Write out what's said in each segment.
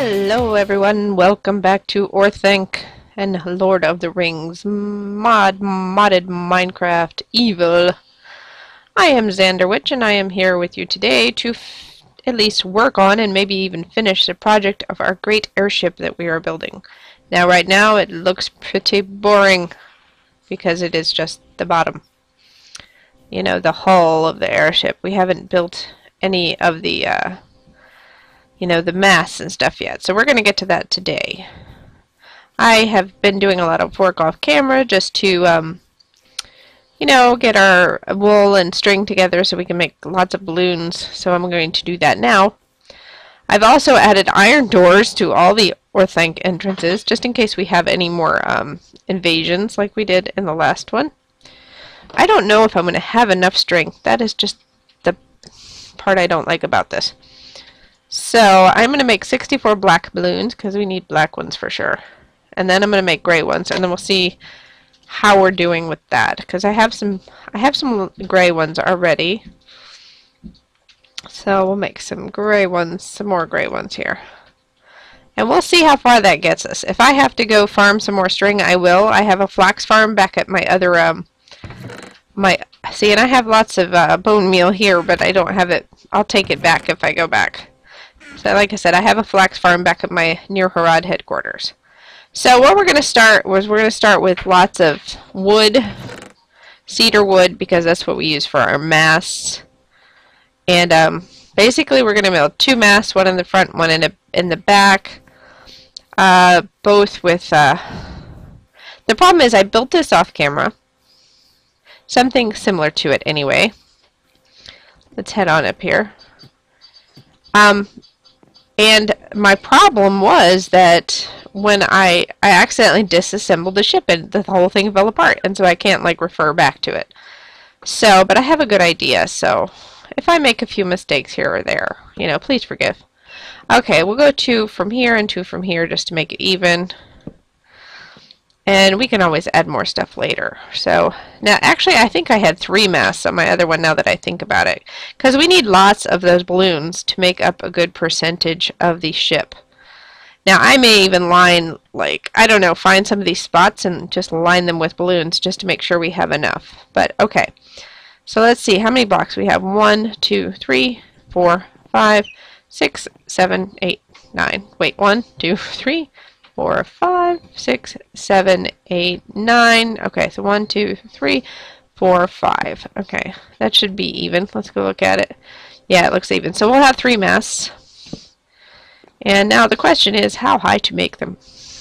Hello everyone, welcome back to Orthanc and Lord of the Rings modded Minecraft Evil. I am Xanderwitch and I am here with you today to at least work on and maybe even finish the project of our great airship that we are building. Now right now it looks pretty boring because it is just the bottom. You know, the hull of the airship. We haven't built any of the the masts and stuff yet. So we're going to get to that today. I have been doing a lot of work off camera just to, get our wool and string together so we can make lots of balloons. So I'm going to do that now. I've also added iron doors to all the Orthanc entrances just in case we have any more invasions like we did in the last one. I don't know if I'm going to have enough string. That is just the part I don't like about this. So I'm going to make 64 black balloons because we need black ones for sure. And then I'm going to make gray ones, and then we'll see how we're doing with that because I have some gray ones already. So we'll make some gray ones, some more gray ones here. And we'll see how far that gets us. If I have to go farm some more string, I will. I have a flax farm back at my other see, and I have lots of bone meal here, but I don't have it. I'll take it back if I go back. So like I said, I have a flax farm back at my near Harad headquarters. So what we're going to start with lots of wood, cedar wood, because that's what we use for our masts. And basically we're going to build two masts, one in the front, one in the back. Both with the problem is I built this off camera. Something similar to it anyway. Let's head on up here. And my problem was that when I accidentally disassembled the ship and the whole thing fell apart, and so I can't like refer back to it. So, but I have a good idea, so if I make a few mistakes here or there, please forgive. Okay, we'll go two from here and two from here just to make it even. And we can always add more stuff later. So now actually I think I had 3 masts on my other one now that I think about it. Because we need lots of those balloons to make up a good percentage of the ship. Now I may even line, find some of these spots and just line them with balloons just to make sure we have enough. But okay. So let's see how many blocks we have. 1, 2, 3, 4, 5, 6, 7, 8, 9. Wait, 1, 2, 3, 4, 5, 6, 7, 8, 9. Okay, so 1, 2, 3, 4, 5. Okay, that should be even. Let's go look at it. Yeah, it looks even. So we'll have 3 masts. And now the question is how high to make them.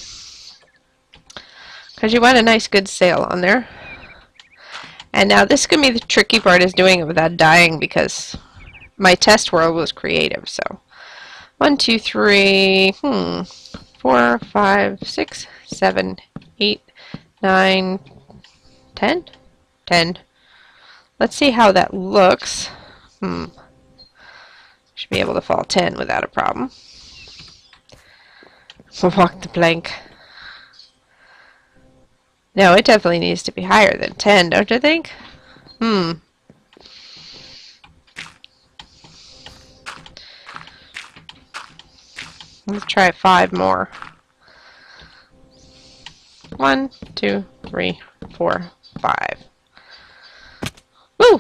Because you want a nice good sail on there. And now this is going to be the tricky part, is doing it without dying because my test world was creative. So 1, 2, 3, 4, 5, 6, 7, 8, 9, 10? 10. Let's see how that looks. Should be able to fall 10 without a problem. We'll walk the plank. No, it definitely needs to be higher than 10, don't you think? Let's try 5 more. 1, 2, 3, 4, 5. Woo!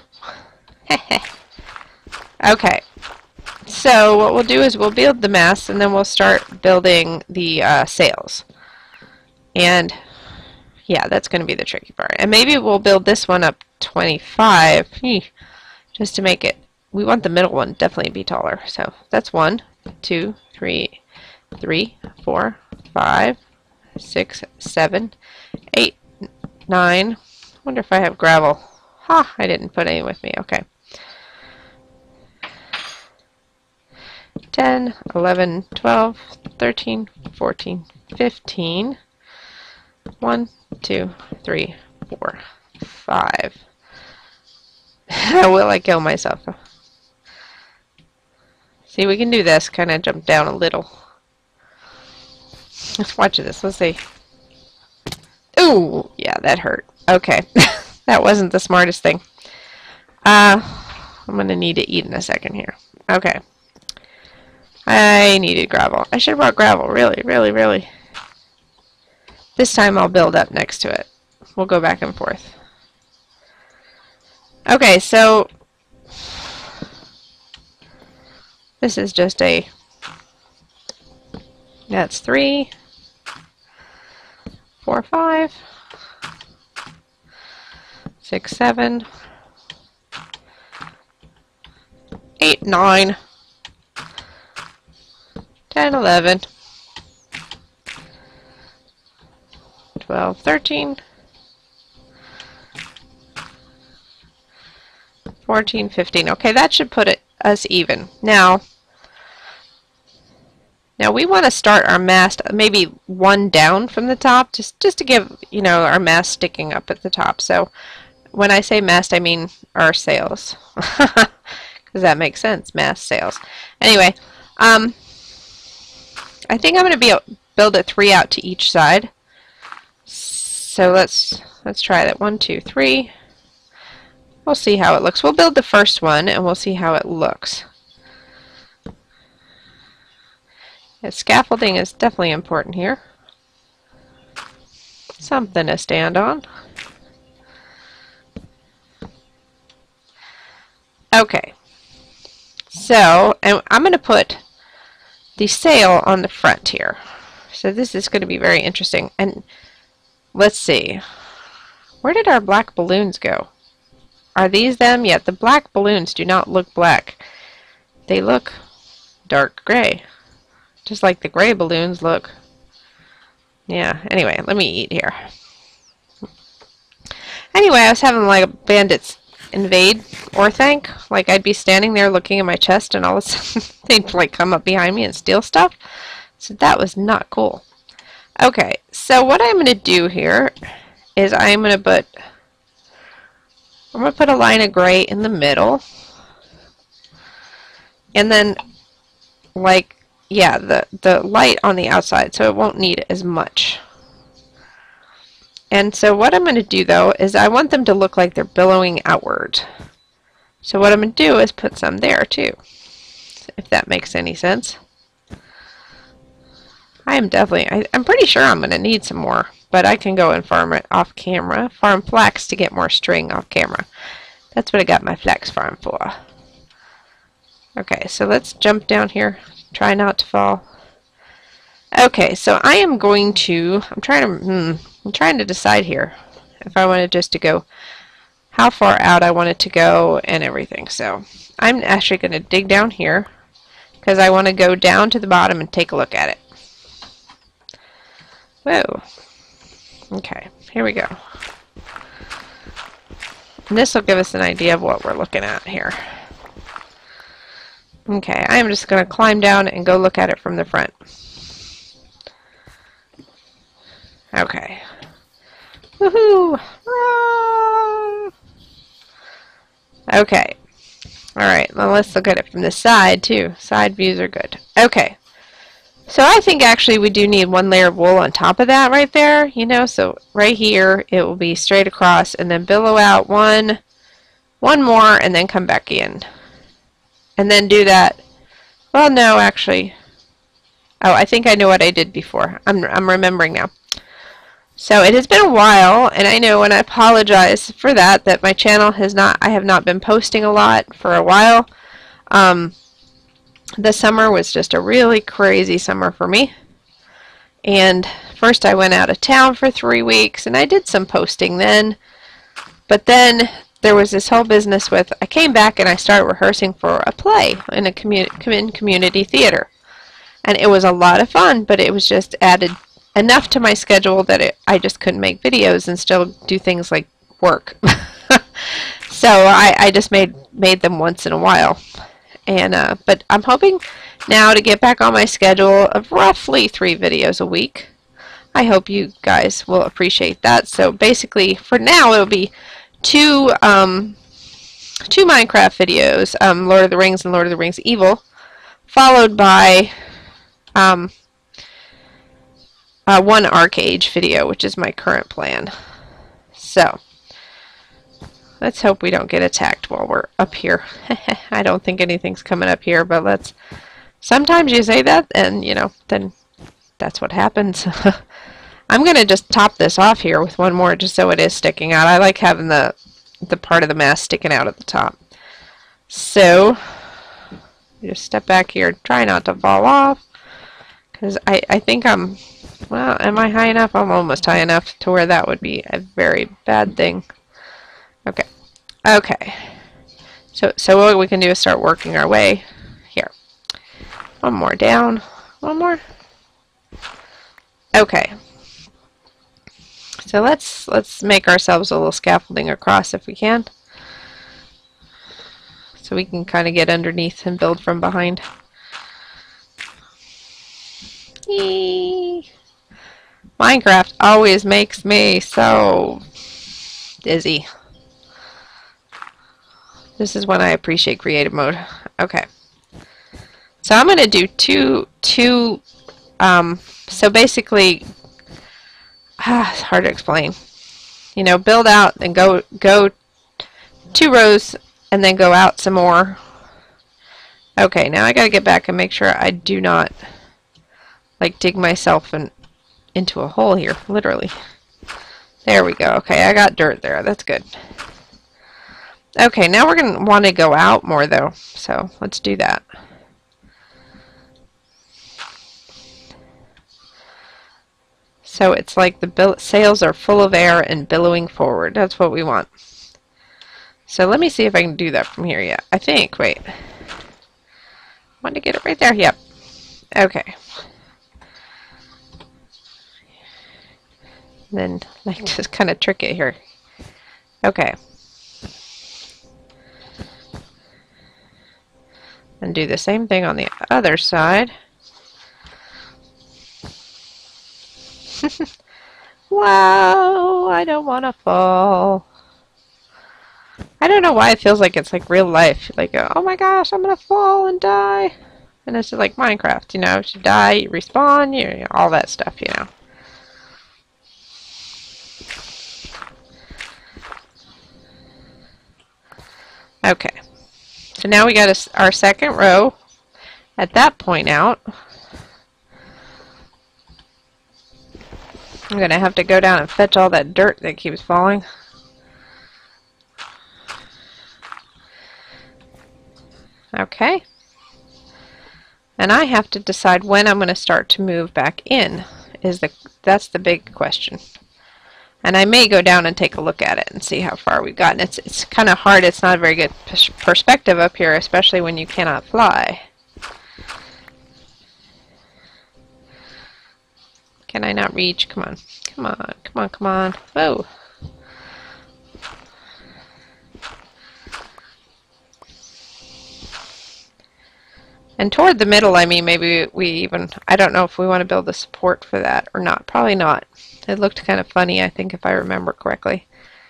Okay. So what we'll do is we'll build the masts and then we'll start building the sails. And yeah, that's going to be the tricky part. And maybe we'll build this one up 25 just to make it. We want the middle one definitely to be taller. So that's 1, 2, 3, 4, 5, 6, 7, 8, 9. Wonder if I have gravel. Ha! I didn't put any with me. Okay. 10, 11, 12, 13, 14, 15. 1, 2, 3, 4, 5. Will I kill myself? See, we can do this. Kind of jump down a little. Let's watch this. Let's see. Ooh, yeah, that hurt. Okay, that wasn't the smartest thing. I'm gonna need to eat in a second here. Okay. I needed gravel. I should have brought gravel. Really, really, really. This time I'll build up next to it. We'll go back and forth. Okay, so this is just a, that's 3, 4, 5, 6, 7, 8, 9, 10, 11, 12, 13, 14, 15. Okay, that should put us even. Now we want to start our mast maybe one down from the top, just to give, you know, our mast sticking up at the top. So when I say mast, I mean our sails, because that makes sense. Mast, sails. Anyway, I think I'm going to build a 3 out to each side. So let's try that. 1, 2, 3. We'll see how it looks. We'll build the first one and we'll see how it looks. Yeah, scaffolding is definitely important here. Something to stand on. Okay. So, and I'm going to put the sail on the front here. So this is going to be very interesting. And let's see. Where did our black balloons go? Are these them? Yeah, the black balloons do not look black. They look dark gray. Just like the gray balloons look. Yeah, anyway, let me eat here. Anyway, I was having like bandits invade Orthanc. Like I'd be standing there looking at my chest and all of a sudden they'd like come up behind me and steal stuff. So that was not cool. Okay, so what I'm going to do here is I'm going to put a line of gray in the middle. And then, like, yeah, the light on the outside, so it won't need as much. And so what I'm going to do, though, is I want them to look like they're billowing outward. So what I'm going to do is put some there, too, if that makes any sense. I'm pretty sure I'm going to need some more, but I can go and farm it off camera. Farm flax to get more string off camera. That's what I got my flax farm for. Okay, so let's jump down here. Try not to fall. Okay, so I am going to, I'm trying to decide here if I wanted just to go, how far out I want it to go and everything. So I'm actually going to dig down here because I want to go down to the bottom and take a look at it. Whoa. Okay, here we go. And this will give us an idea of what we're looking at here. Okay, I am just going to climb down and go look at it from the front. Okay. Woohoo! Ah! Okay. Alright, well let's look at it from the side too. Side views are good. Okay. So I think actually we do need one layer of wool on top of that right there, you know, so right here it will be straight across and then billow out one more and then come back in. And then do that. Well, no, actually. Oh, I think I know what I did before. I'm remembering now. So it has been a while, and I know, and I apologize for that my channel I have not been posting a lot for a while. The summer was just a really crazy summer for me. And first I went out of town for 3 weeks, and I did some posting then. But then there was this whole business with, I came back and I started rehearsing for a play in a community theater. And it was a lot of fun, but it was just added enough to my schedule that I just couldn't make videos and still do things like work. So I just made them once in a while. And but I'm hoping now to get back on my schedule of roughly 3 videos a week. I hope you guys will appreciate that. So basically, for now, it'll be two Minecraft videos, Lord of the Rings and Lord of the Rings Evil, followed by one Arc-Age video, which is my current plan. So let's hope we don't get attacked while we're up here. I don't think anything's coming up here, but let's Sometimes you say that, and you know, then that's what happens. I'm gonna just top this off here with one more, just so it is sticking out. I like having the part of the mast sticking out at the top. So you just step back here, try not to fall off, because I think I'm, well, am I high enough? I'm almost high enough to where that would be a very bad thing. Okay. Okay. So what we can do is start working our way here. One more down. One more. Okay. So let's make ourselves a little scaffolding across if we can. So we can kind of get underneath and build from behind. Eee. Minecraft always makes me so dizzy. This is when I appreciate creative mode. Okay. So I'm going to do two so basically, it's hard to explain. You know, build out and go 2 rows and then go out some more. Okay, now I got to get back and make sure I do not like dig myself into a hole here, literally. There we go. Okay, I got dirt there. That's good. Okay, now we're going to want to go out more though. So, let's do that. So it's like the sails are full of air and billowing forward. That's what we want. So let me see if I can do that from here. Yeah, I think. Wait. Want to get it right there? Yep. Okay. Then like just kind of trick it here. Okay. And do the same thing on the other side. Wow, I don't want to fall. I don't know why it feels like it's like real life. Like, oh my gosh, I'm going to fall and die. And it's just like Minecraft, you know, if you die, you respawn, you know, all that stuff, you know. Okay. So now we got our second row at that point out. I'm going to have to go down and fetch all that dirt that keeps falling. Okay. And I have to decide when I'm going to start to move back in. That's the big question. And I may go down and take a look at it and see how far we've gotten. It's kind of hard. It's not a very good perspective up here, especially when you cannot fly. Can I not reach? Come on. Come on. Come on. Come on. Whoa. And toward the middle, I mean, maybe we even, I don't know if we want to build the support for that or not. Probably not. It looked kind of funny, I think, if I remember correctly.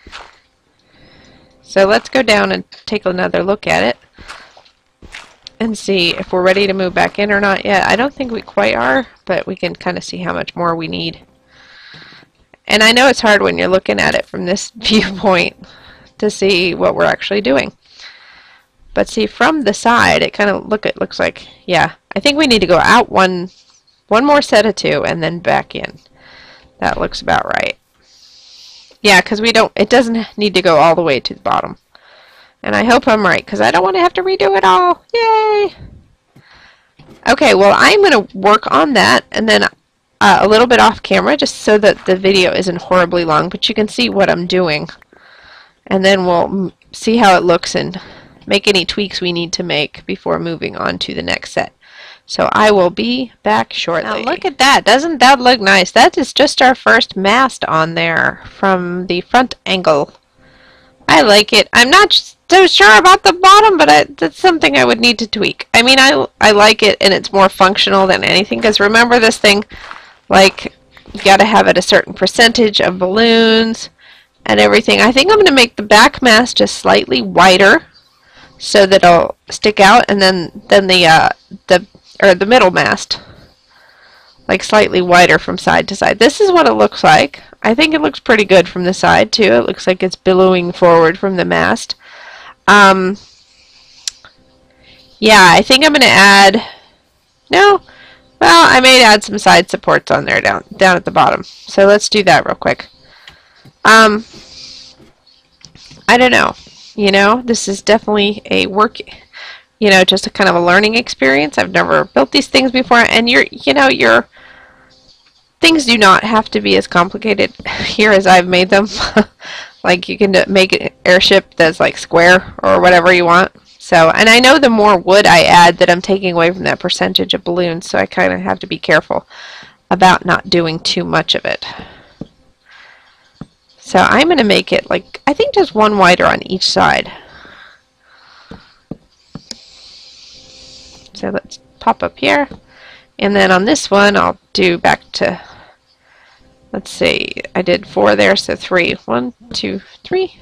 So let's go down and take another look at it and see if we're ready to move back in or not yet. I don't think we quite are, but we can kind of see how much more we need. And I know it's hard when you're looking at it from this viewpoint to see what we're actually doing. But see, from the side, it kind of looks like, yeah, I think we need to go out one more set of 2 and then back in. That looks about right. Yeah, because it doesn't need to go all the way to the bottom. And I hope I'm right, because I don't want to have to redo it all. Yay! Okay, well, I'm going to work on that, and then a little bit off camera, just so that the video isn't horribly long, but you can see what I'm doing. And then we'll see how it looks and make any tweaks we need to make before moving on to the next set. So I will be back shortly. Now look at that. Doesn't that look nice? That is just our first mast on there from the front angle. I like it. I'm not so sure about the bottom, but that's something I would need to tweak. I mean, I like it, and it's more functional than anything, because remember this thing, like, you got to have it a certain percentage of balloons and everything. I think I'm going to make the back mast just slightly wider so that it'll stick out, and then the middle mast like slightly wider from side to side. This is what it looks like. I think it looks pretty good from the side too. It looks like it's billowing forward from the mast. Yeah, I think I'm going to add No? Well, I may add some side supports on there down at the bottom. So let's do that real quick. I don't know. You know, this is definitely a work, you know, just a kind of a learning experience. I've never built these things before, and your things do not have to be as complicated here as I've made them. Like you can make an airship that's like square or whatever you want. So, and I know the more wood I add that I'm taking away from that percentage of balloons, so I kind of have to be careful about not doing too much of it. So I'm going to make it like, I think just one wider on each side. So let's pop up here. And then on this one, I'll do back to, let's see, I did 4 there, so 3. 1, 2, 3.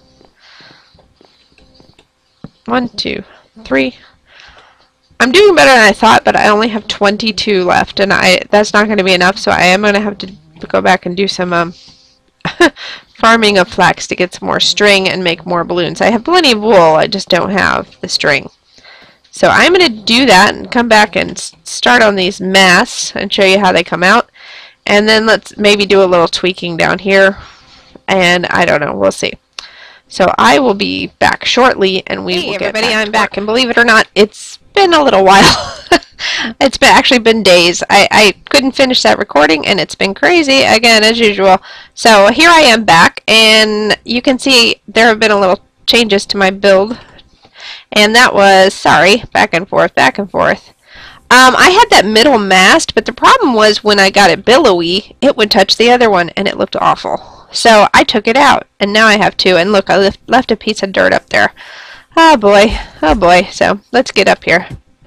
1, 2, 3. I'm doing better than I thought, but I only have 22 left, and that's not going to be enough, so I am going to have to go back and do some farming of flax to get some more string and make more balloons. I have plenty of wool, I just don't have the string. So I'm going to do that and come back and start on these masts and show you how they come out. And then let's maybe do a little tweaking down here, and I don't know, we'll see. So I will be back shortly, and we will get back. I'm back, and believe it or not, it's been a little while. It's actually been days. I couldn't finish that recording, and it's been crazy again as usual. So here I am back, and you can see there have been a little changes to my build, and that was, sorry, back and forth, back and forth. I had that middle mast, but the problem was when I got it billowy, it would touch the other one, and it looked awful. So I took it out, and now I have 2. And look, I left a piece of dirt up there. Oh boy, oh boy. So let's get up here.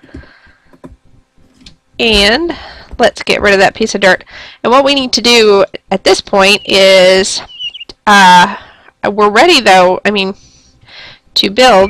And let's get rid of that piece of dirt. And what we need to do at this point is, we're ready though, I mean, to build.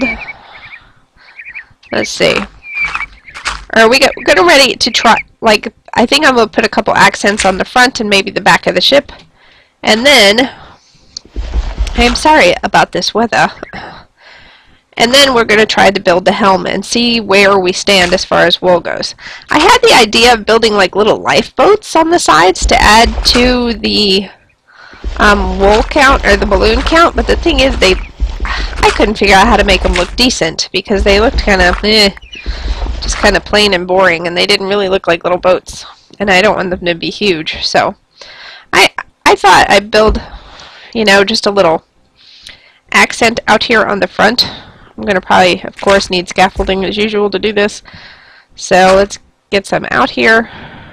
Let's see. Are we getting ready to try, like, I think I'm going to put a couple accents on the front and maybe the back of the ship. And then, I'm sorry about this weather. And then we're going to try to build the helm and see where we stand as far as wool goes. I had the idea of building like little lifeboats on the sides to add to the wool count or the balloon count, but the thing is I couldn't figure out how to make them look decent because they looked kind of just kind of plain and boring, and they didn't really look like little boats, and I don't want them to be huge. So I thought I'd build, you know, just a little accent out here on the front. I'm going to probably, of course, need scaffolding as usual to do this. So let's get some out here.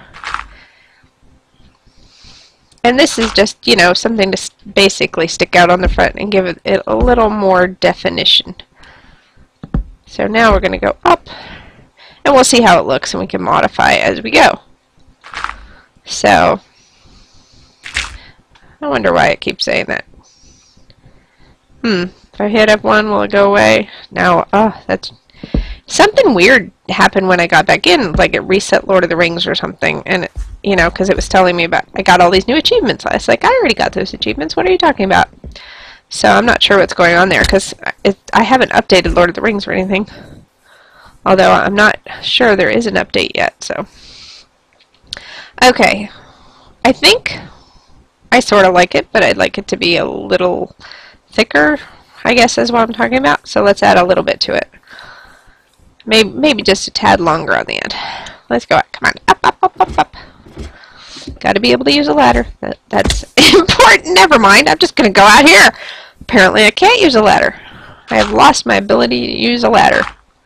And this is just, you know, something to basically stick out on the front and give it a little more definition. So now we're going to go up, and we'll see how it looks, and we can modify as we go. So I wonder why it keeps saying that. If I hit F1, will it go away? No. Oh, that's something weird happened when I got back in. Like it reset Lord of the Rings or something, and you know, because it was telling me about I got all these new achievements. I was like, I already got those achievements. What are you talking about? So I'm not sure what's going on there because I haven't updated Lord of the Rings or anything. Although I'm not sure there is an update yet. So okay, I think I sort of like it, but I'd like it to be a little thicker, I guess is what I'm talking about. So let's add a little bit to it. Maybe just a tad longer on the end. Let's go. Come on. Up, up, up, up, up. Got to be able to use a ladder. That's important. Never mind. I'm just going to go out here. Apparently I can't use a ladder. I have lost my ability to use a ladder.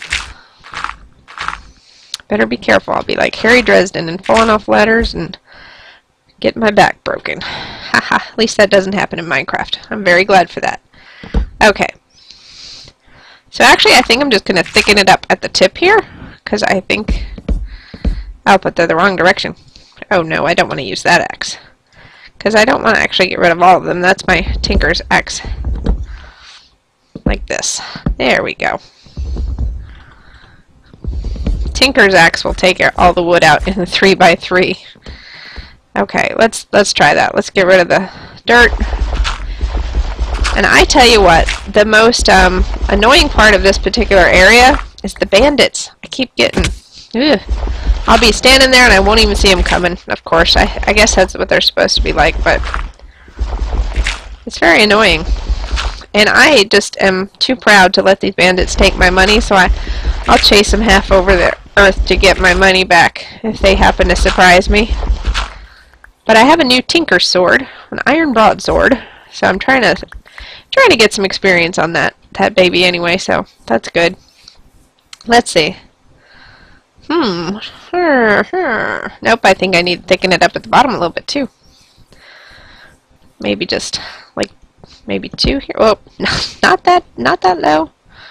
Better be careful. I'll be like Harry Dresden and falling off ladders and getting my back broken. Haha. At least that doesn't happen in Minecraft. I'm very glad for that. Okay. So actually I think I'm just going to thicken it up at the tip here, because I think I'll put the wrong direction. Oh no, I don't want to use that axe, because I don't want to actually get rid of all of them. That's my Tinker's axe. Like this. There we go. Tinker's axe will take all the wood out in the 3x3. Okay, let's try that. Let's get rid of the dirt. And I tell you what, the most annoying part of this particular area is the bandits. I keep getting I'll be standing there and I won't even see them coming, of course. I guess that's what they're supposed to be like, but it's very annoying. And I just am too proud to let these bandits take my money, so I'll chase them half over the earth to get my money back if they happen to surprise me. But I have a new Tinker sword, an iron broadsword, so I'm trying to get some experience on that baby anyway, so that's good. Let's see. Nope, I think I need to thicken it up at the bottom a little bit too. Maybe just like maybe 2 here. Oh, no, not that low.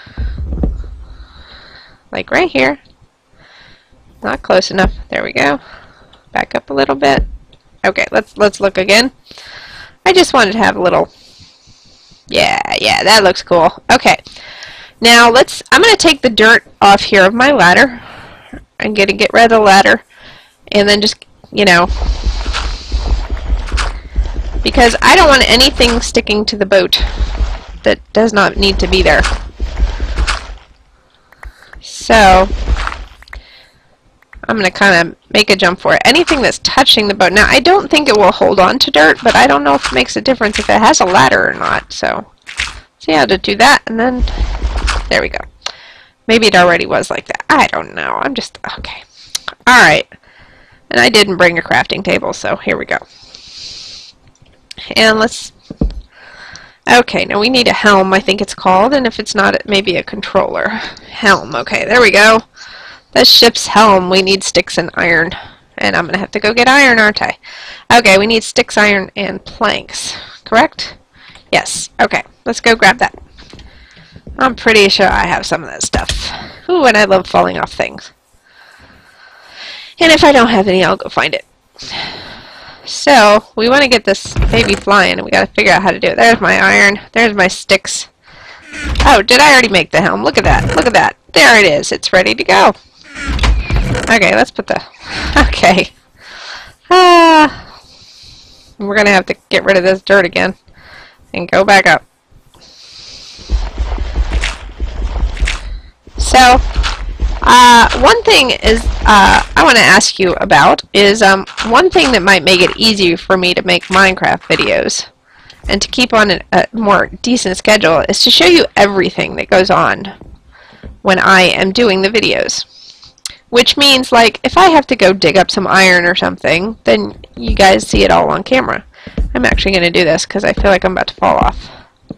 Like right here. Not close enough. There we go. Back up a little bit. Okay, let's look again. I just wanted to have a little. Yeah, that looks cool. Okay. Now I'm going to take the dirt off here of my ladder. I'm going to get rid of the ladder and then just, you know, because I don't want anything sticking to the boat that does not need to be there. So I'm going to kind of make a jump for it. Anything that's touching the boat. Now, I don't think it will hold on to dirt, but I don't know if it makes a difference if it has a ladder or not. So see how to do that, and then there we go. Maybe it already was like that. I don't know. I'm just, okay. Alright. And I didn't bring a crafting table, so here we go. And let's, okay, now we need a helm, I think it's called, and if it's not, maybe a controller. Helm, okay, there we go. The ship's helm, we need sticks and iron. And I'm going to have to go get iron, aren't I? Okay, we need sticks, iron, and planks. Correct? Yes. Okay, let's go grab that. I'm pretty sure I have some of that stuff. Ooh, and I love falling off things. And if I don't have any, I'll go find it. So, we want to get this baby flying, and we got to figure out how to do it. There's my iron. There's my sticks. Oh, did I already make the helm? Look at that. Look at that. There it is. It's ready to go. Okay, let's put the... Okay. We're going to have to get rid of this dirt again and go back up. So, one thing is I want to ask you about is one thing that might make it easier for me to make Minecraft videos and to keep on a more decent schedule is to show you everything that goes on when I am doing the videos. Which means, like, if I have to go dig up some iron or something, then you guys see it all on camera. I'm actually going to do this because I feel like I'm about to fall off.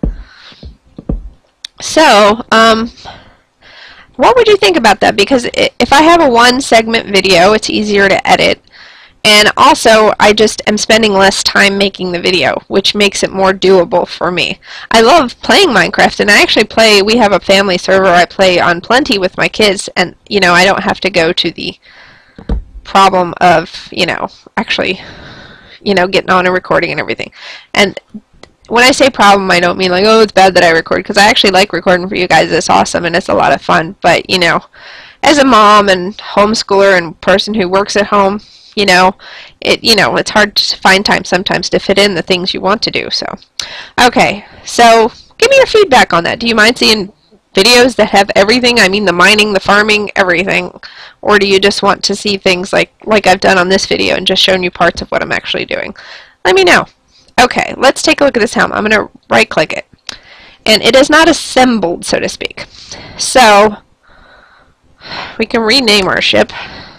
So, what would you think about that? Because if I have a one-segment video, it's easier to edit. And also, I just am spending less time making the video, which makes it more doable for me. I love playing Minecraft, and I actually play, we have a family server I play on Plenty with my kids, and, you know, I don't have to go to the problem of, you know, actually, you know, getting on and recording and everything. And when I say problem, I don't mean like, oh, it's bad that I record, because I actually like recording for you guys. It's awesome, and it's a lot of fun. But, you know, as a mom and homeschooler and person who works at home, you know, it's hard to find time sometimes to fit in the things you want to do. So, okay, so give me your feedback on that. Do you mind seeing videos that have everything? I mean, the mining, the farming, everything. Or do you just want to see things like I've done on this video and just shown you parts of what I'm actually doing? Let me know. Okay, let's take a look at this helm. I'm going to right-click it. And it is not assembled, so to speak. So, we can rename our ship.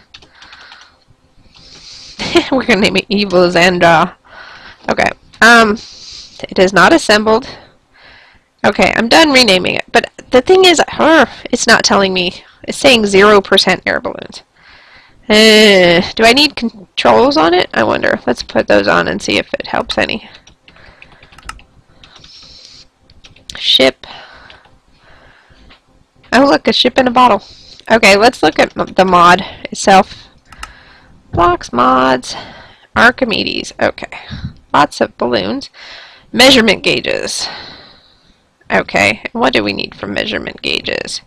We're going to name it Evil Xandra. Okay. It is not assembled. Okay, I'm done renaming it. But the thing is, it's not telling me. It's saying 0% air balloons. Do I need controls on it? I wonder. Let's put those on and see if it helps any. Ship. Oh, look, a ship in a bottle. Okay, let's look at the mod itself. Blocks, mods, Archimedes. Okay. Lots of balloons. Measurement gauges. Okay. What do we need for measurement gauges?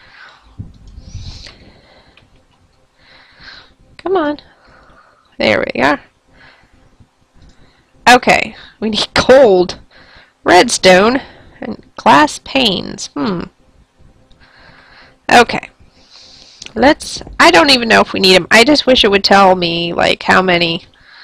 Come on. There we are. Okay. We need gold, redstone, and glass panes. Okay. I don't even know if we need them. I just wish it would tell me like how many.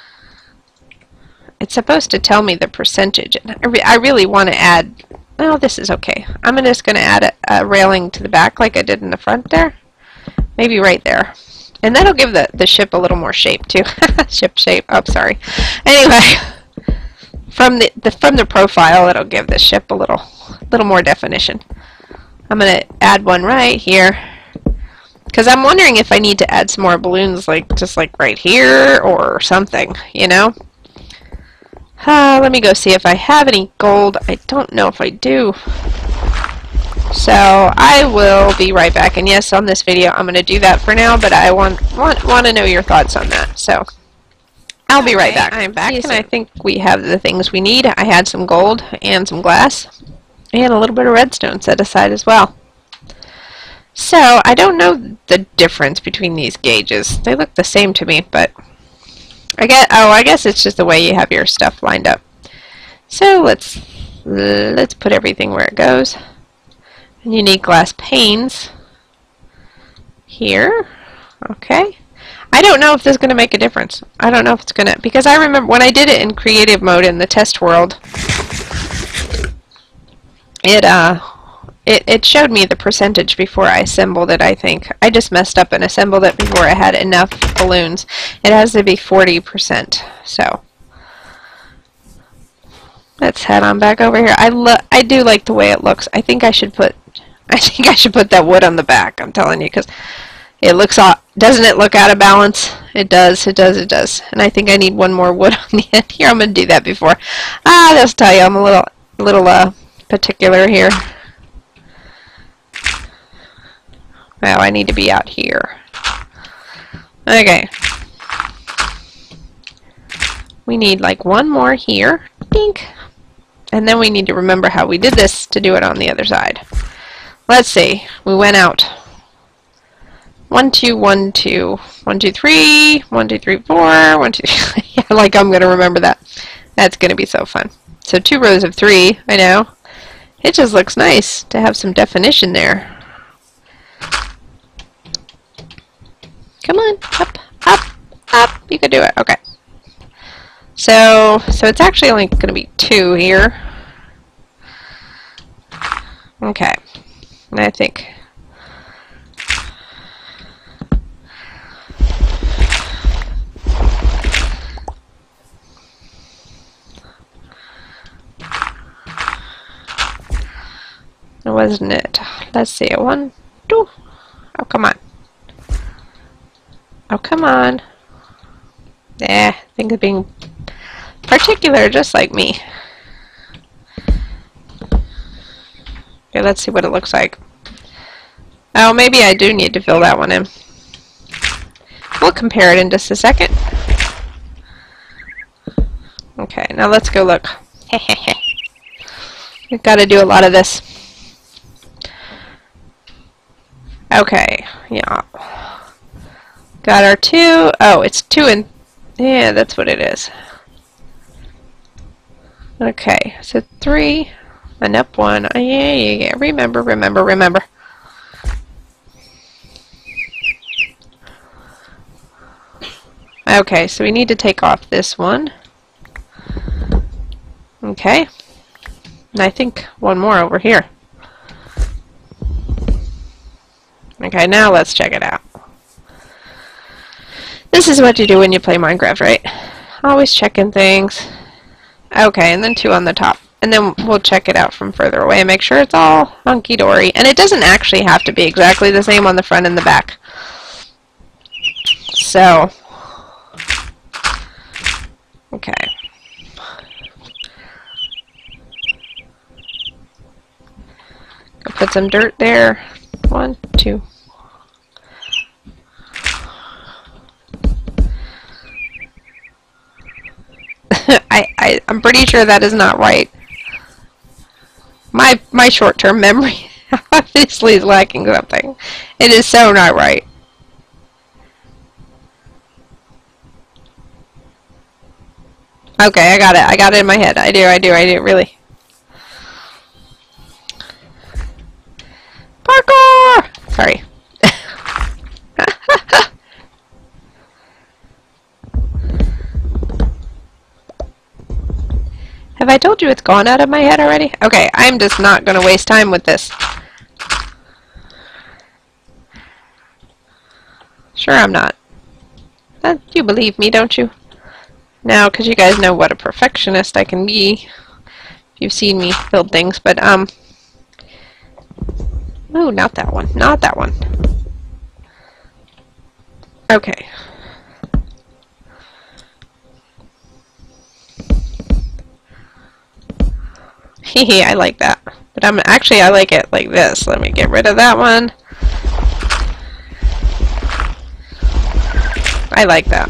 It's supposed to tell me the percentage. And I really want to add, oh, this is okay. I'm just going to add a railing to the back like I did in the front there. Maybe right there. And that'll give the ship a little more shape too. Ship shape. Oh, sorry. Anyway, from the profile, it'll give the ship a little more definition. I'm going to add one right here. Because I'm wondering if I need to add some more balloons, like just like right here or something, you know? Let me go see if I have any gold. I don't know if I do. So I will be right back. And yes, on this video, I'm going to do that for now, but I want to know your thoughts on that. So I'll be right back. I'm back, and I think we have the things we need. I had some gold and some glass and a little bit of redstone set aside as well. So I don't know the difference between these gauges. They look the same to me, but I guess it's just the way you have your stuff lined up. So let's put everything where it goes. And you need glass panes here. Okay. I don't know if this is going to make a difference. I don't know if it's going to, because I remember when I did it in creative mode in the test world, it showed me the percentage before I assembled it, I think. I just messed up and assembled it before I had enough balloons. It has to be 40%. So let's head on back over here. I do like the way it looks. I think I should put that wood on the back, I'm telling you, because it looks doesn't it look out of balance? It does, it does, it does. And I think I need one more wood on the end here. I'm going to do that before. I'll tell you, I'm a little particular here. Well, I need to be out here. Okay. We need like one more here. Dink. And then we need to remember how we did this to do it on the other side. Let's see. We went out. 1, 2, 1, 2, 1, 2, 3, 1, 2, 3, 4, 1, 2, 3. Yeah, like I'm going to remember that. That's going to be so fun. So 2 rows of 3, I know. It just looks nice to have some definition there. Come on, up, up, up. You can do it. Okay. So it's actually only going to be 2 here. Okay. And I think wasn't it? Let's see. 1, 2. Oh, come on. Oh, come on. Yeah, think of being particular just like me. Okay, let's see what it looks like. Oh, maybe I do need to fill that one in. We'll compare it in just a second. Okay, now let's go look. We've got to do a lot of this. Okay, yeah. Got our 2. Oh, it's 2 and... Yeah, that's what it is. Okay, so 3 and up 1. Oh, yeah. Remember. Okay, so we need to take off this one. Okay. And I think one more over here. Okay, now let's check it out. This is what you do when you play Minecraft, right? Always checking things. Okay, and then 2 on the top. And then we'll check it out from further away and make sure it's all hunky-dory. And it doesn't actually have to be exactly the same on the front and the back. So, okay. Put some dirt there. 1, 2. I'm pretty sure that is not right. My short-term memory obviously is lacking something. It is so not right. Okay, I got it. I got it in my head. I do, really. Parkour! Sorry. Have I told you it's gone out of my head already? Okay, I'm just not going to waste time with this. Sure I'm not. You believe me, don't you? Now, because you guys know what a perfectionist I can be. You've seen me build things, but, oh, not that one. Not that one. Okay. Hehe, I like that. But I like it like this. Let me get rid of that one. I like that.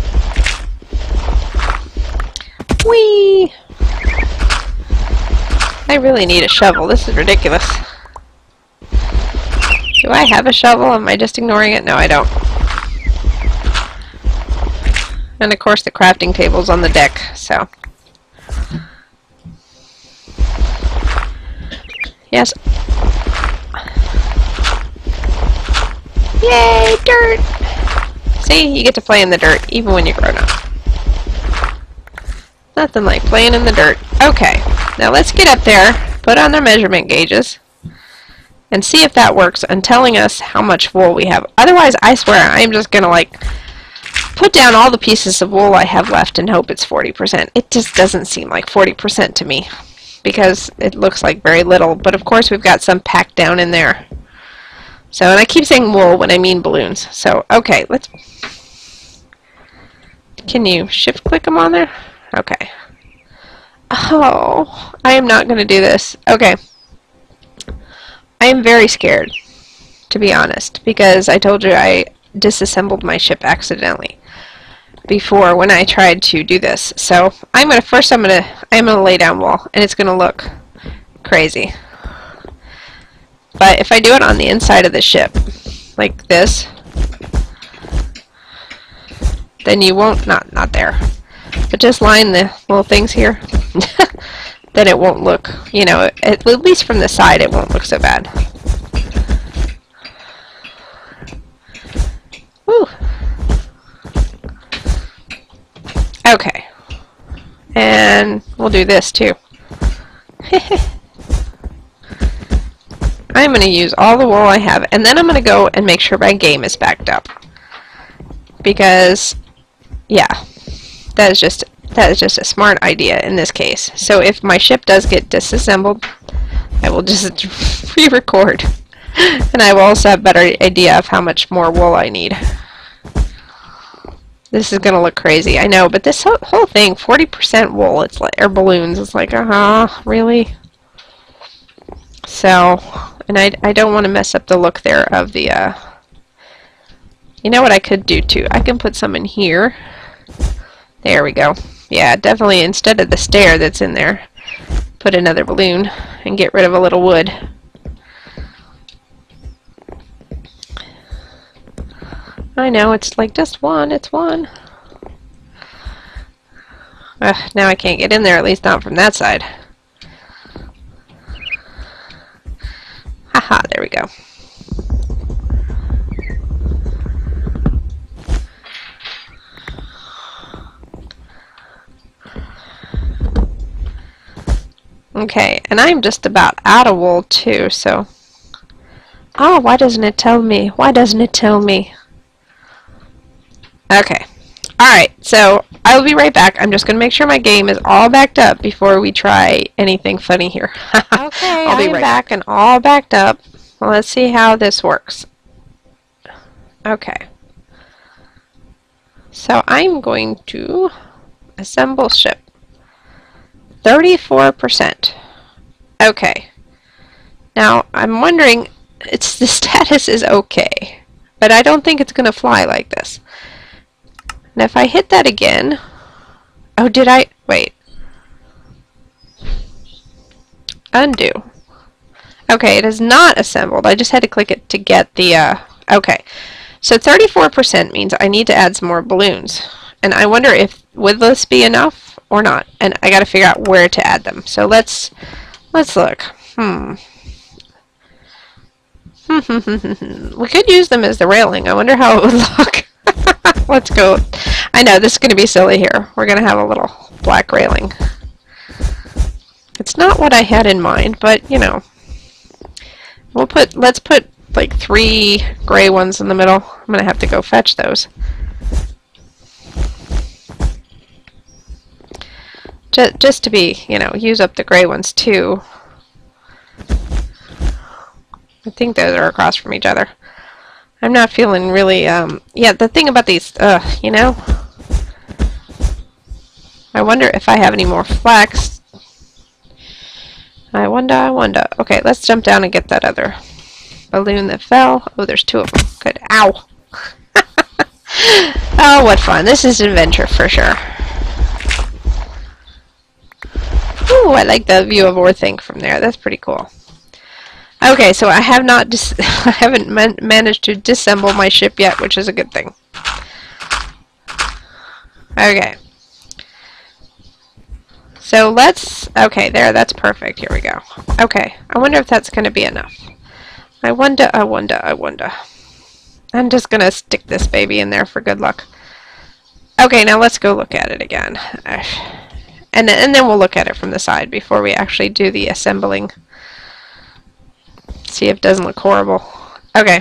Whee! I really need a shovel. This is ridiculous. Do I have a shovel? Am I just ignoring it? No, I don't. And of course the crafting table's on the deck, so. Yes. Yay, dirt! See, you get to play in the dirt, even when you're grown up. Nothing like playing in the dirt. Okay, now let's get up there, put on our measurement gauges, and see if that works, and telling us how much wool we have. Otherwise, I swear, I'm just gonna, like, put down all the pieces of wool I have left and hope it's 40%. It just doesn't seem like 40% to me, because it looks like very little, but of course we've got some packed down in there. So, and I keep saying wool when I mean balloons. So, okay, let's... Can you shift-click them on there? Okay. Oh, I am not going to do this. Okay. I am very scared, to be honest, because I told you I disassembled my ship accidentally before when I tried to do this. So, I'm going to lay down wool, and it's going to look crazy. But if I do it on the inside of the ship, like this, then you won't, not there, but just line the little things here, then it won't look, you know, at least from the side it won't look so bad. Woo. Okay. And we'll do this too. I'm going to use all the wool I have, and then I'm going to go and make sure my game is backed up. Because, yeah, that is just a smart idea in this case. So if my ship does get disassembled, I will just re-record. And I will also have a better idea of how much more wool I need. This is going to look crazy, I know, but this whole thing, 40% wool, it's like, or balloons, it's like, really? So, and I don't want to mess up the look there of the, you know what I could do too? I can put some in here. There we go. Yeah, definitely instead of the stair that's in there, put another balloon and get rid of a little wood. I know, it's like just one, it's one. Now I can't get in there, at least not from that side. Haha, there we go. Okay, and I'm just about out of wool too, so... Oh, why doesn't it tell me? Why doesn't it tell me? Okay. Alright, so I'll be right back. I'm just going to make sure my game is all backed up before we try anything funny here. Okay, I'll be right back and all backed up. Well, let's see how this works. Okay. So I'm going to assemble ship. 34%. Okay. Now, I'm wondering, the status is okay, but I don't think it's going to fly like this. And if I hit that again, oh, did I, wait. Undo. Okay, it is not assembled. I just had to click it to get the, okay. So 34% means I need to add some more balloons. And I wonder if, would this be enough or not? And I gotta figure out where to add them. So let's look. We could use them as the railing. I wonder how it would look. Let's go. I know, this is going to be silly here. We're going to have a little black railing. It's not what I had in mind, but you know, let's put like 3 gray ones in the middle. I'm gonna have to go fetch those. Just to be, you know, use up the gray ones too. I think those are across from each other. I'm not feeling really, yeah, the thing about these, you know, I wonder if I have any more flax. I wonder. Okay, let's jump down and get that other balloon that fell. Oh, there's 2 of them. Good. Ow. Oh, what fun. This is an adventure for sure. Ooh, I like the view of Orthanc from there. That's pretty cool. Okay, so I have not I haven't managed to disassemble my ship yet, which is a good thing. Okay. So let's, okay, there, that's perfect. Here we go. Okay, I wonder if that's going to be enough. I wonder. I'm just going to stick this baby in there for good luck. Okay, now let's go look at it again. And then we'll look at it from the side before we actually do the assembling. See if it doesn't look horrible. Okay.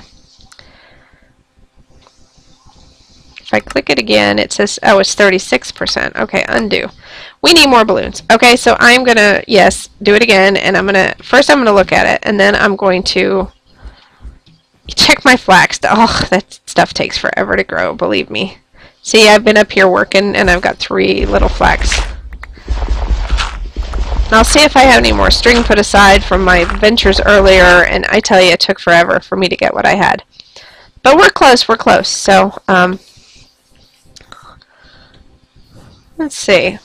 If I click it again, it says, oh, it's 36%. Okay, undo. We need more balloons. Okay, so I'm going to, yes, do it again, and first I'm going to look at it, and then I'm going to check my flax. Oh, that stuff takes forever to grow, believe me. See, I've been up here working, and I've got 3 little flax. I'll see if I have any more string put aside from my ventures earlier, and I tell you, it took forever for me to get what I had. But we're close, so, let's see.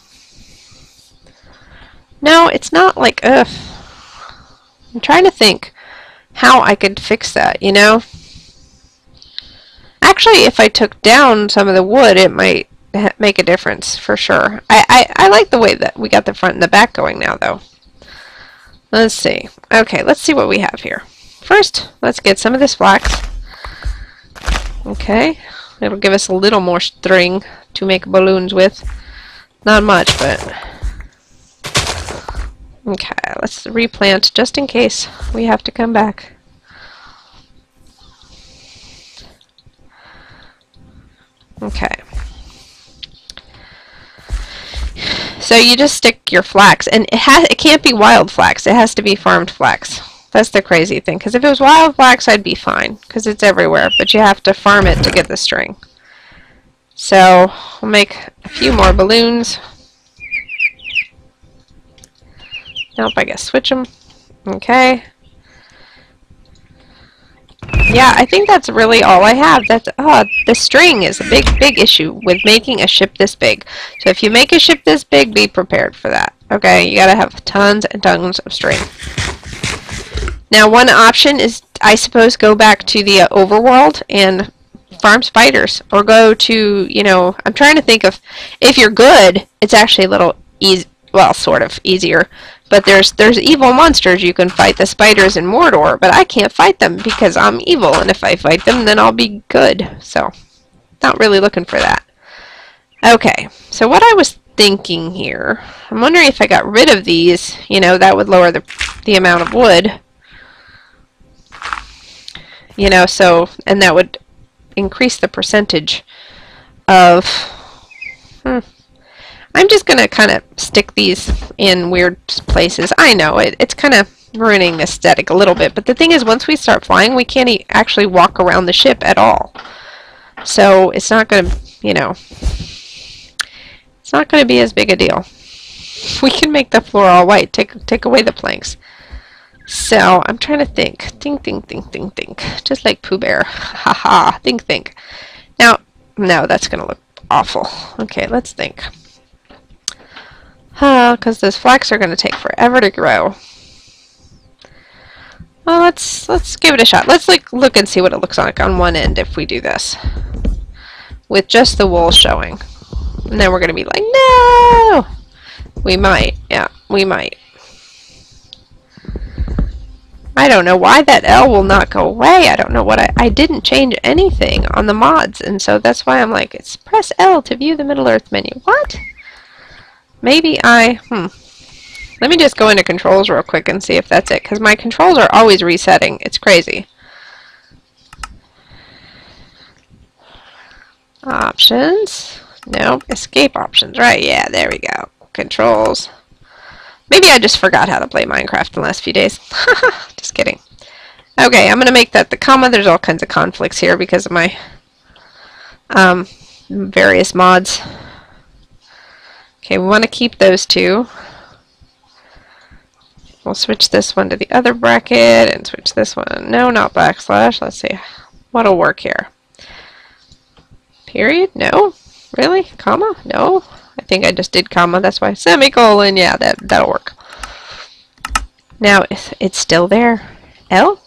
No, it's not like, ugh. I'm trying to think how I could fix that, you know? Actually, if I took down some of the wood, it might make a difference, for sure. I like the way that we got the front and the back going now, though. Let's see. Okay, let's see what we have here. First, let's get some of this flax. Okay. It'll give us a little more string to make balloons with. Not much, but... Okay, let's replant just in case we have to come back. Okay. So you just stick your flax, and it can't be wild flax. It has to be farmed flax. That's the crazy thing, because if it was wild flax, I'd be fine, because it's everywhere, but you have to farm it to get the string. So we'll make a few more balloons. Nope, I guess switch them. Okay. Yeah, I think that's really all I have. The string is a big issue with making a ship this big. So if you make a ship this big, be prepared for that. Okay, you gotta have tons and tons of string. Now, one option is, I suppose, go back to the overworld and farm spiders, or go to, you know, I'm trying to think of, if you're good, it's actually a little easy, well, sort of easier. But there's evil monsters you can fight, the spiders in Mordor, but I can't fight them because I'm evil, and if I fight them, then I'll be good. So, not really looking for that. Okay, so what I was thinking here, I'm wondering if I got rid of these, you know, that would lower the amount of wood. You know, so, and that would increase the percentage of... I'm just going to kind of stick these in weird places. I know, it's kind of ruining the aesthetic a little bit, but the thing is, once we start flying, we can't actually walk around the ship at all. So it's not going to, you know, it's not going to be as big a deal. We can make the floor all white, take away the planks. So I'm trying to think. Think. Just like Pooh Bear. Haha, think. Now, no, that's going to look awful. Okay, let's think. Because those flax are going to take forever to grow. Well, let's give it a shot. Let's look and see what it looks like on one end if we do this. With just the wool showing. And then we're going to be like, no! We might. Yeah, we might. I don't know why that L will not go away. I don't know what I didn't change anything on the mods. And so that's why I'm like, it's press L to view the Middle Earth menu. What? Maybe Let me just go into controls real quick and see if that's it, because my controls are always resetting. It's crazy. Options. Nope. Escape options. Right, yeah, there we go. Controls. Maybe I just forgot how to play Minecraft in the last few days. Just kidding. Okay, I'm going to make that the comma. There's all kinds of conflicts here because of my various mods. Okay, we want to keep those two. We'll switch this one to the other bracket and switch this one. No, not backslash. Let's see what'll work here. Period? No. Really? Comma? No. I think I just did comma. That's why semicolon. Yeah, that'll work. Now it's still there. L?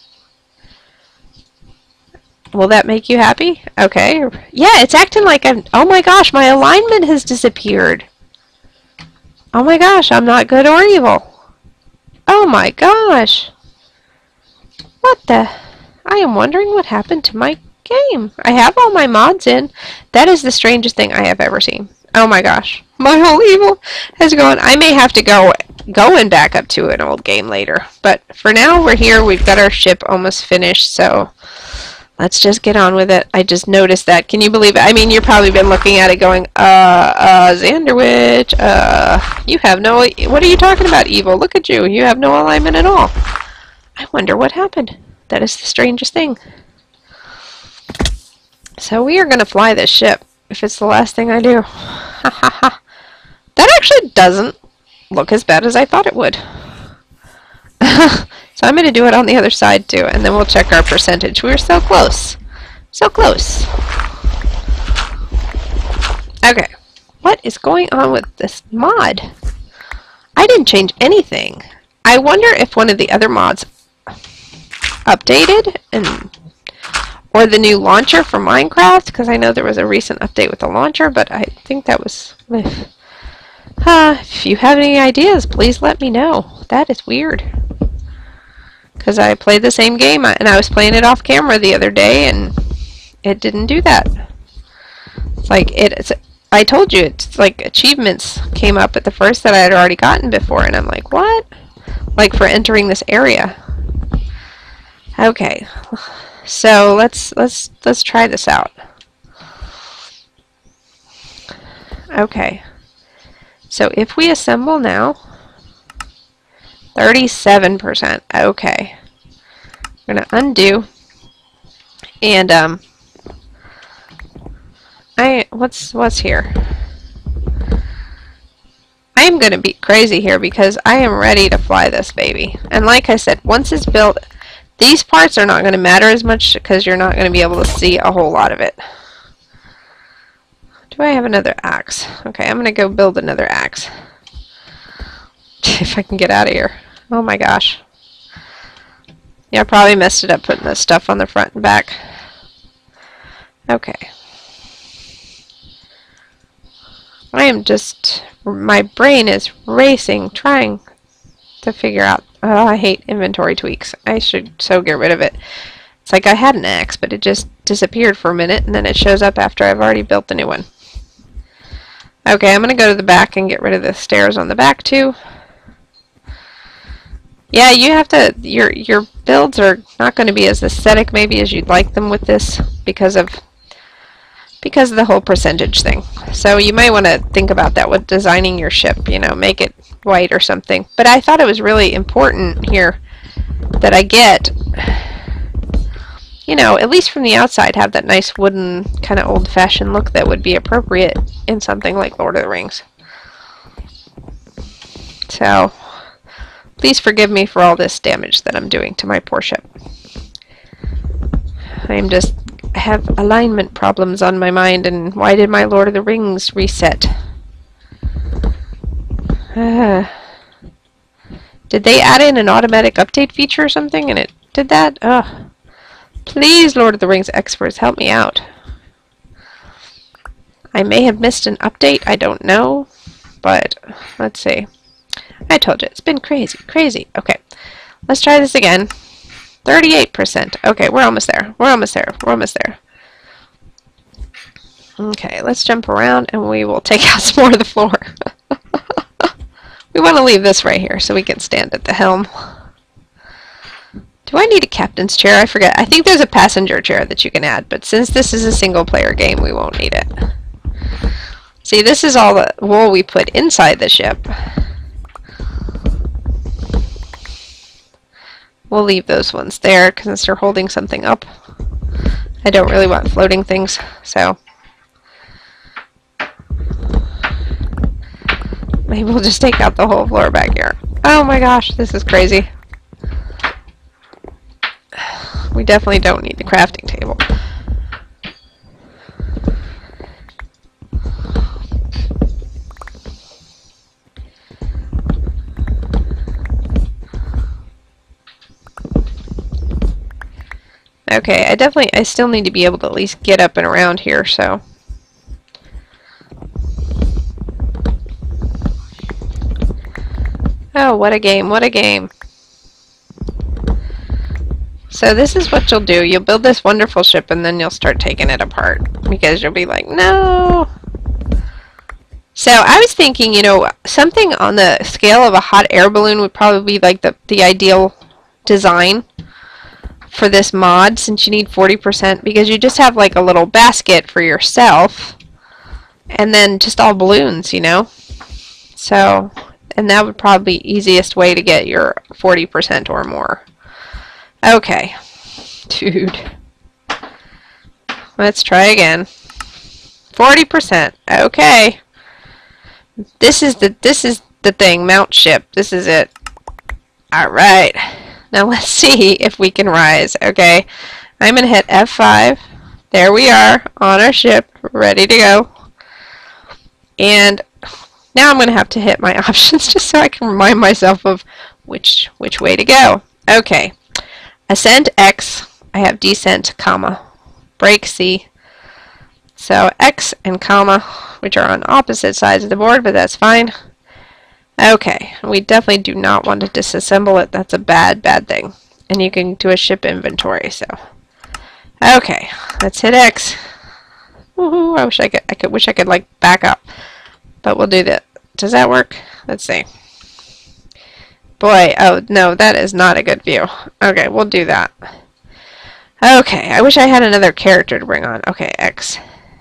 Will that make you happy? Okay. Yeah, it's acting like I'm... Oh my gosh, my alignment has disappeared. Oh my gosh, I'm not good or evil. Oh my gosh. What the... I am wondering what happened to my game. I have all my mods in. That is the strangest thing I have ever seen. Oh my gosh. My whole evil has gone. I may have to go and back up to an old game later. But for now, we're here. We've got our ship almost finished, so let's just get on with it. I just noticed that. Can you believe it? I mean, you've probably been looking at it going, Zanderwitch, you have no... What are you talking about, evil? Look at you. You have no alignment at all. I wonder what happened. That is the strangest thing. So we are going to fly this ship, if it's the last thing I do. Ha ha ha. That actually doesn't look as bad as I thought it would. So I'm going to do it on the other side too, and then we'll check our percentage. We were so close. So close. Okay. What is going on with this mod? I didn't change anything. I wonder if one of the other mods updated, or the new launcher for Minecraft, because I know there was a recent update with the launcher, but I think that was... if you have any ideas, please let me know. That is weird. Because I played the same game, and I was playing it off camera the other day, and it didn't do that. It's like, I told you, it's like achievements came up at the first that I had already gotten before, and I'm like, what? Like for entering this area. Okay. So let's try this out. Okay. So if we assemble now, 37%. Okay. We're gonna undo. And what's here? I am gonna be crazy here because I am ready to fly this baby. And like I said, once it's built, these parts are not going to matter as much because you're not going to be able to see a whole lot of it. Do I have another axe? Okay, I'm going to go build another axe. If I can get out of here. Oh my gosh. Yeah, I probably messed it up putting this stuff on the front and back. Okay. I am just... My brain is racing, trying to figure out... Oh, I hate inventory tweaks. I should so get rid of it. It's like I had an axe, but it just disappeared for a minute, and then it shows up after I've already built the new one. Okay, I'm going to go to the back and get rid of the stairs on the back, too. Yeah, you have to... Your builds are not going to be as aesthetic, maybe, as you'd like them with this, because of the whole percentage thing. So you might want to think about that with designing your ship, you know, make it white or something. But I thought it was really important here that I get, you know, at least from the outside, have that nice wooden kind of old-fashioned look that would be appropriate in something like Lord of the Rings. So please forgive me for all this damage that I'm doing to my poor ship. I have alignment problems on my mind, and why did my Lord of the Rings reset? Did they add in an automatic update feature or something and it did that? Ugh. Please, Lord of the Rings experts, help me out. I may have missed an update, I don't know, but let's see. I told you, it's been crazy, crazy. Okay, let's try this again. 38%. Okay, we're almost there. We're almost there. We're almost there. Okay, let's jump around and we will take out some more of the floor. We want to leave this right here so we can stand at the helm. Do I need a captain's chair? I forget. I think there's a passenger chair that you can add, but since this is a single player game, we won't need it. See, this is all the wool we put inside the ship. We'll leave those ones there because they're holding something up. I don't really want floating things, so maybe we'll just take out the whole floor back here. Oh my gosh, this is crazy. We definitely don't need the crafting table. Okay, I still need to be able to at least get up and around here, so. Oh, what a game, what a game. So this is what you'll do. You'll build this wonderful ship and then you'll start taking it apart because you'll be like, no. So I was thinking, you know, something on the scale of a hot air balloon would probably be like the ideal design for this mod, since you need 40%, because you just have like a little basket for yourself and then just all balloons, you know. So, and that would probably be the easiest way to get your 40% or more. Okay, dude. Let's try again. 40%. Okay. This is the thing, mount ship. This is it. All right. Now let's see if we can rise. Okay. I'm going to hit F5. There we are on our ship, ready to go. And now I'm going to have to hit my options just so I can remind myself of which way to go. Okay. Ascent X. I have descent, comma. Brake C. So X and comma, which are on opposite sides of the board, but that's fine. Okay, we definitely do not want to disassemble it. That's a bad thing. And you can do a ship inventory, so. Okay, let's hit X. Woohoo, I wish I could like back up. But we'll do that. Does that work? Let's see. Boy, oh no, that is not a good view. Okay, we'll do that. Okay, I wish I had another character to bring on. Okay, X.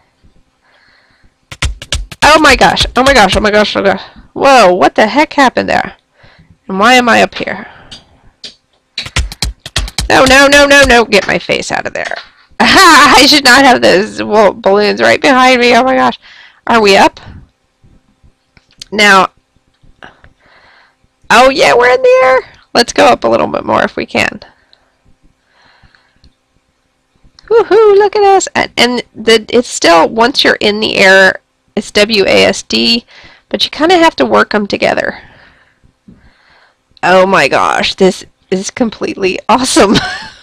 Oh my gosh, oh my gosh, oh my gosh, oh my gosh. Whoa, what the heck happened there? And why am I up here? No, no, no, no, no, get my face out of there. I should not have those balloons right behind me, oh my gosh. Are we up? Now, oh yeah, we're in the air. Let's go up a little bit more if we can. Woohoo, look at us. And it's still, once you're in the air, it's WASD, but you kind of have to work them together. Oh my gosh, this is completely awesome.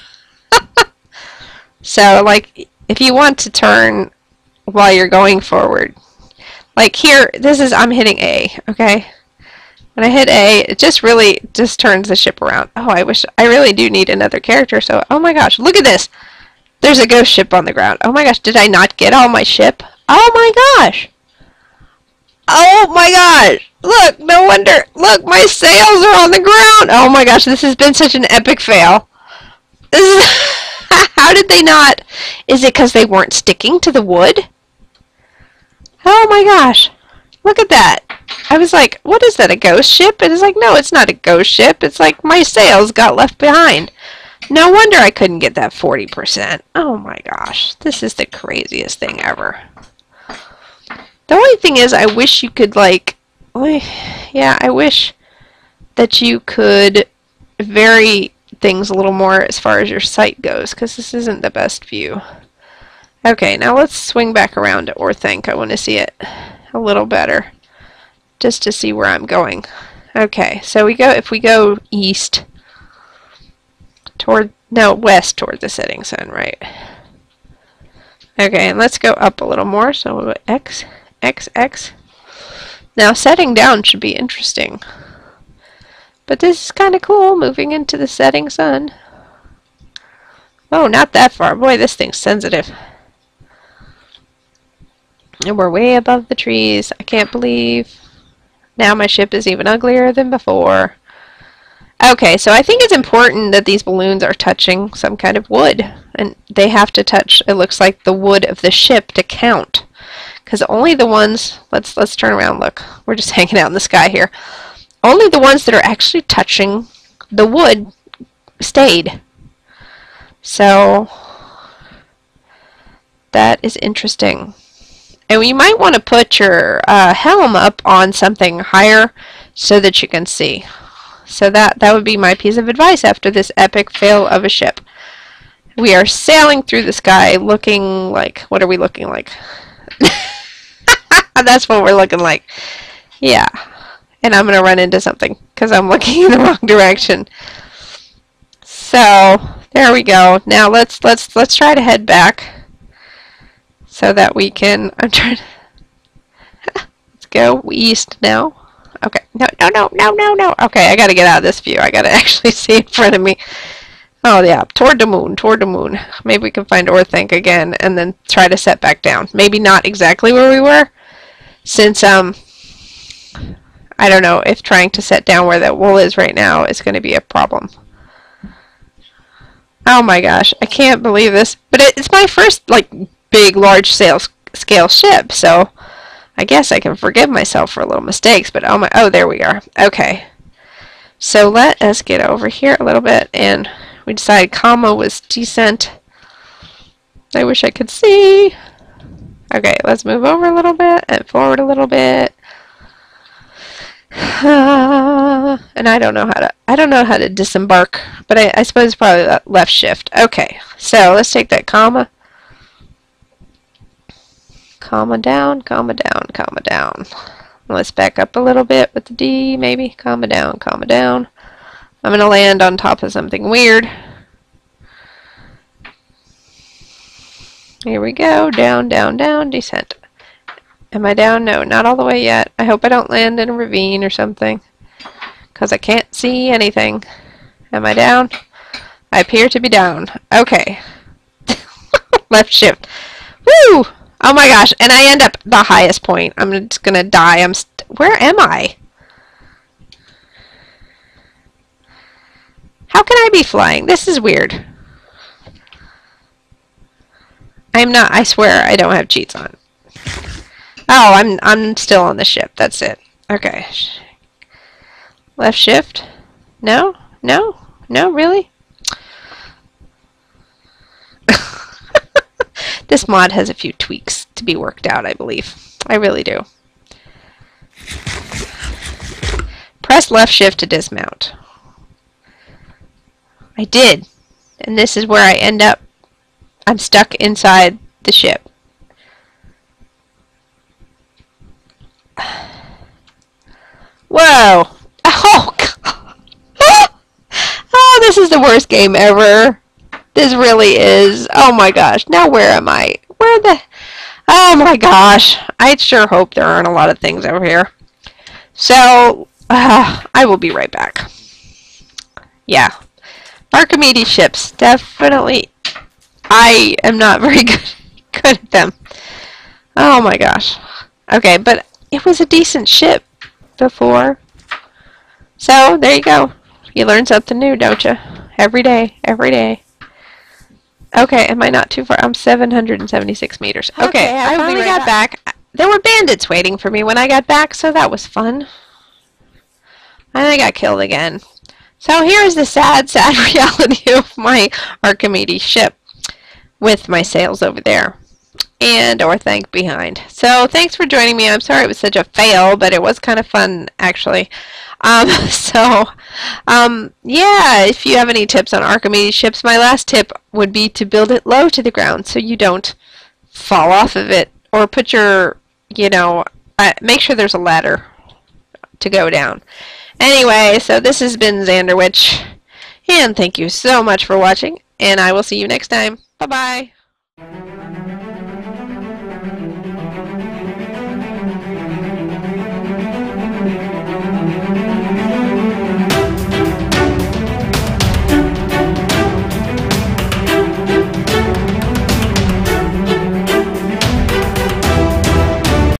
So, like, if you want to turn while you're going forward, like here, I'm hitting A, okay? When I hit A, it just really turns the ship around. Oh, I really do need another character, so, oh my gosh, look at this. There's a ghost ship on the ground. Oh my gosh, did I not get all my ship? Oh my gosh. Oh my gosh! Look, no wonder. Look, my sails are on the ground. Oh my gosh, this has been such an epic fail. This is how did they not? Is it because they weren't sticking to the wood? Oh my gosh. Look at that. I was like, what is that, a ghost ship? And it's like, no, it's not a ghost ship. It's like my sails got left behind. No wonder I couldn't get that 40%. Oh my gosh. This is the craziest thing ever. The only thing is, I wish you could, like, yeah, I wish that you could vary things a little more as far as your sight goes, because this isn't the best view. Okay, now let's swing back around to Orthanc. I want to see it a little better, just to see where I'm going. Okay, so if we go east, west toward the setting sun, right? Okay, and let's go up a little more, so we'll go X. X, X. Now setting down should be interesting. But this is kind of cool, moving into the setting sun. Oh, not that far. Boy, this thing's sensitive. And we're way above the trees. I can't believe Now my ship is even uglier than before. Okay, so I think it's important that these balloons are touching some kind of wood. And they have to touch, it looks like, the wood of the ship to count. Because only the ones, let's turn around, look. We're just hanging out in the sky here. Only the ones that are actually touching the wood stayed. So, that is interesting. And you might want to put your helm up on something higher so that you can see. So that would be my piece of advice after this epic fail of a ship. We are sailing through the sky looking like, what are we looking like? That's what we're looking like. Yeah. And I'm going to run into something because I'm looking in the wrong direction. So, there we go. Now let's try to head back so that we can, I'm trying to, let's go east now. Okay, no. Okay, I gotta get out of this view. I gotta actually see in front of me. Oh yeah, toward the moon. Maybe we can find Orthanc again and then try to set back down. Maybe not exactly where we were, since, I don't know if trying to set down where that wool is right now is going to be a problem. Oh my gosh, I can't believe this. But it's my first, like, big, large scale ship, so I guess I can forgive myself for little mistakes, but oh, there we are. Okay. So let us get over here a little bit, and we decided comma was decent. I wish I could see. Okay, let's move over a little bit and forward a little bit. And I don't know how to disembark, but I suppose probably that left shift. Okay, so let's take that comma. Comma down. Let's back up a little bit with the D, maybe. Comma down. I'm going to land on top of something weird. Here we go. Down, descent. Am I down? No, not all the way yet. I hope I don't land in a ravine or something, because I can't see anything. Am I down? I appear to be down. Okay. Left shift. Woo! Oh my gosh, and I end up the highest point. I'm just gonna die. Where am I? How can I be flying? This is weird. I'm not, I swear I don't have cheats on. Oh, I'm still on the ship. That's it. Okay. Left shift. No, really? This mod has a few tweaks to be worked out, I believe. I really do. Press left shift to dismount. I did. And this is where I end up. I'm stuck inside the ship. Whoa! Oh, God. Oh, this is the worst game ever. This really is. Oh my gosh. Now where am I? Where the... Oh my gosh. I sure hope there aren't a lot of things over here. So, I will be right back. Yeah. Archimedes ships. Definitely. I am not very good at them. Oh my gosh. Okay, but it was a decent ship before. So, there you go. You learn something new, don't you? Every day. Okay, am I not too far? I'm 776 meters. Okay, I finally got back. There were bandits waiting for me when I got back, so that was fun. And I got killed again. So here's the sad reality of my Archimedes ship with my sails over there and Orthanc behind. So thanks for joining me. I'm sorry it was such a fail, but it was kind of fun actually. Yeah, if you have any tips on Archimedes ships, my last tip would be to build it low to the ground so you don't fall off of it, or put your, make sure there's a ladder to go down. Anyway, so this has been Xanderwitch, and thank you so much for watching, and I will see you next time. Bye-bye.